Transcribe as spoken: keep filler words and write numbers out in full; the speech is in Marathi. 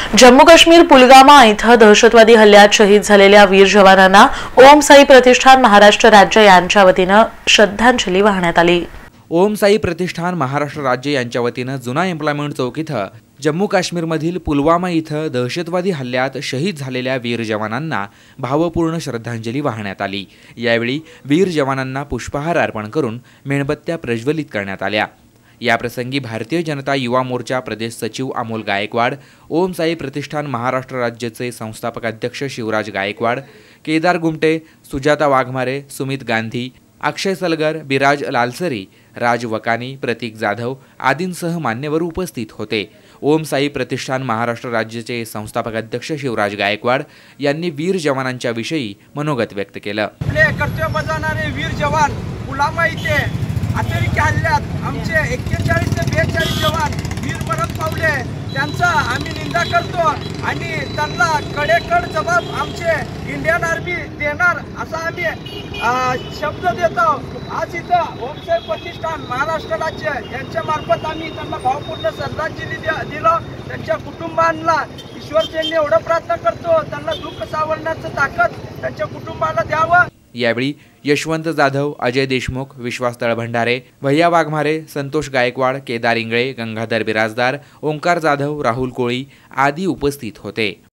जम्मू काश्मीर पुलवामा इथं दहशतवादी हल्ल्यात शहीद झालेल्या वीर जवानांना ओम साई प्रतिष्ठान महाराष्ट्र राज्य यांच्या वतीने श्रद्धांजली वाहण्यात आली। ओम साई प्रतिष्ठान महाराष्ट्र राज्य यांच्या वतीने जुना एम्प्लॉयमेंट चौक इथं जम्मू काश्मीरमधील पुलवामा इथं दहशतवादी हल्ल्यात शहीद झालेल्या वीर जवानांना भावपूर्ण श्रद्धांजली वाहण्यात आली। यावेळी वीर जवानांना पुष्पहार अर्पण करून मेणबत्त्या प्रज्वलित करण्यात आल्या। याप्रसंगी भारतीय जनता युवा मोर्चा प्रदेश सचिव अमोल गायकवाड, ओम साई प्रतिष्ठान महाराष्ट्र राज्याचे संस्थापक अध्यक्ष शिवराज गायकवाड, केदार गुमटे, सुजाता वाघमारे, सुमित गांधी, अक्षय सलगर, बिराज लालसरी, राज वकानी, प्रतीक जाधव आदींसह मान्यवर उपस्थित होते। ओम साई प्रतिष्ठान महाराष्ट्र राज्याचे संस्थापक अध्यक्ष शिवराज गायकवाड यांनी वीर जवानांच्या विषयी मनोगत व्यक्त केलं। आपले कर्तव्य बजावणारे वीर जवान पुलवामा इथे अतिरेकी हल्ल्यात आमचे एक्केचाळीस ते बेचाळीस जवान वीरमरण पावले, त्यांचा आम्ही निंदा करतो आणि त्यांना कडेकड जबाब आमचे इंडियन आर्मी देणार असा आम्ही शब्द देतो। आज इथं ओम साई प्रतिष्ठान महाराष्ट्र राज्य यांच्या मार्फत आम्ही त्यांना भावपूर्ण श्रद्धांजली दिलो। त्यांच्या कुटुंबांना ईश्वरचरणी एवढं प्रार्थना करतो त्यांना दुःख सावरण्याचं ताकद त्यांच्या कुटुंबाला द्यावं। यावेळी यशवंत जाधव, अजय देशमुख, विश्वास तळभंडारे, भैया वाघमारे, संतोष गायकवाड, केदार इंगळे, गंगाधर बिराजदार, ओंकार जाधव, राहुल कोळी आदी उपस्थित होते।